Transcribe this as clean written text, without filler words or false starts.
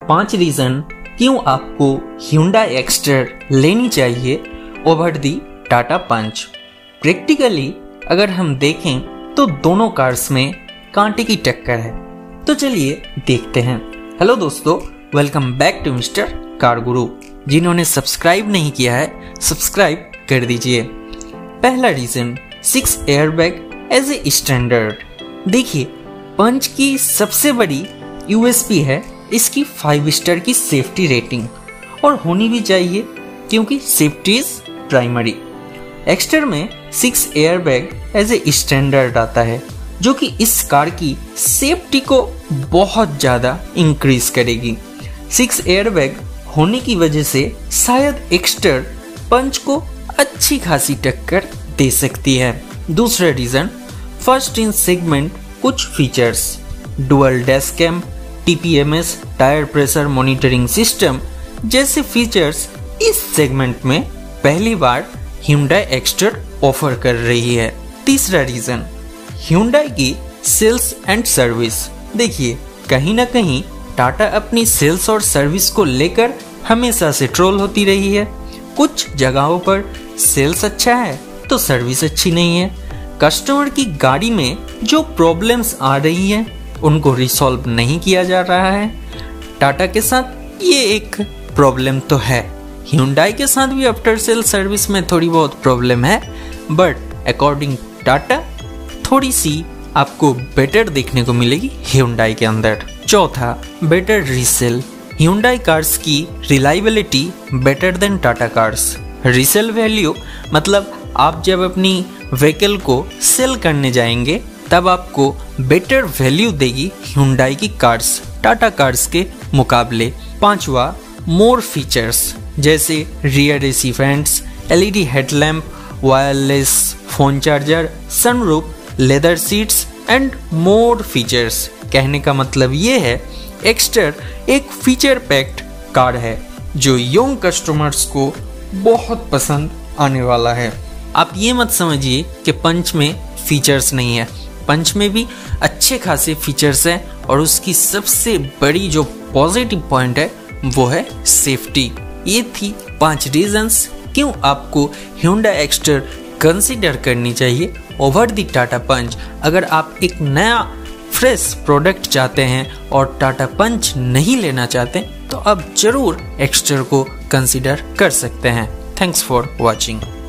5 reason क्यों आपको Hyundai Exter लेनी चाहिए over the Tata Punch. Practically अगर हम देखें तो दोनों कार्स में कांटे की टक्कर है। तो चलिए देखते हैं। हेलो दोस्तों, welcome back to mister car guru. जिन्होंने सब्सक्राइब नहीं किया है सब्सक्राइब कर दीजिए। पहला reason 6 airbag as a standard. देखिए, पंच की सबसे बड़ी यूएसपी है इसकी 5 स्टार की सेफ्टी रेटिंग, और होनी भी चाहिए क्योंकि सेफ्टी इज प्राइमरी। एक्स्टर में 6 एयरबैग एज ए स्टैंडर्ड आता है जो कि इस कार की सेफ्टी को बहुत ज़्यादा इंक्रीज करेगी। 6 एयरबैग होने की वजह से शायद एक्स्टर पंच को अच्छी खासी टक्कर दे सकती है। दूसरा रीज़न फर्स्ट इन सेगमेंट कुछ features, dual dash cam, TPMS, tyre pressure monitoring system जैसे फीचर्स इस सेगमेंट में पहली बार Hyundai एक्स्टर ऑफर कर रही है। तीसरा रीजन Hyundai की सेल्स एंड सर्विस। देखिए, कहीं ना कहीं टाटा अपनी सेल्स और सर्विस को लेकर हमेशा से ट्रोल होती रही है। कुछ जगहों पर सेल्स अच्छा है तो सर्विस अच्छी नहीं है। कस्टमर की गाड़ी में जो प्रॉब्लम्स आ रही हैं उनको रिसॉल्व नहीं किया जा रहा है। टाटा के साथ ये एक प्रॉब्लम तो है, Hyundai के साथ भी आफ्टर सेल सर्विस में थोड़ी बहुत प्रॉब्लम है, बट अकॉर्डिंग टाटा थोड़ी सी आपको बेटर देखने को मिलेगी Hyundai के अंदर। चौथा, बेटर रीसेल। Hyundai कार्स की reliability better than Tata cars. Resale value मतलब आप जब अपनी व्हीकल को सेल करने जाएंगे तब आपको बेटर वैल्यू देगी Hyundai की कार्स टाटा कार्स के मुकाबले। पांचवा, मोर फीचर्स जैसे rear AC vents, LED headlamp, wireless phone charger, sunroof, leather seats and more features. कहने का मतलब ये है एक्स्टर एक फीचर पैक्ड कार है जो यंग कस्टमर्स को बहुत पसंद आने वाला है। आप ये मत समझिए कि पंच में फीचर्स नहीं है, पंच में भी अच्छे खासे फीचर्स हैं, और उसकी सबसे बड़ी जो पॉजिटिव पॉइंट है वो है सेफ्टी। ये थी 5 रीजंस क्यों आपको Hyundai एक्स्टर कंसीडर करनी चाहिए ओवर द टाटा पंच। अगर आप एक नया फ्रेश प्रोडक्ट चाहते हैं और टाटा पंच नहीं लेना चाहते तो आप जरूर एक्स्टर को कंसीडर कर सकते हैं। Thanks for watching.